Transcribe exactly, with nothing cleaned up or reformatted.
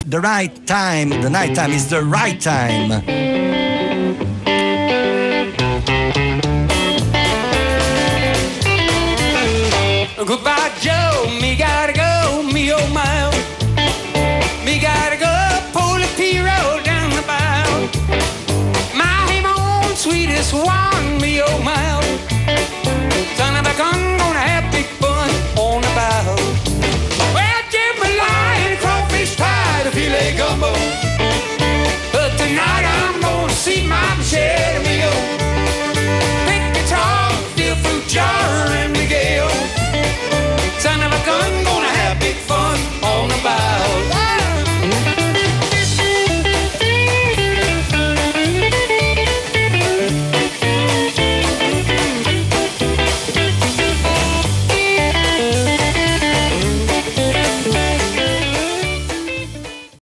The right time, the night time is the right time. Goodbye, Joe, me gotta go, me oh my oh. Me gotta go, pull the P-road down the bow. My home, sweetest one, me oh my oh. Turn back on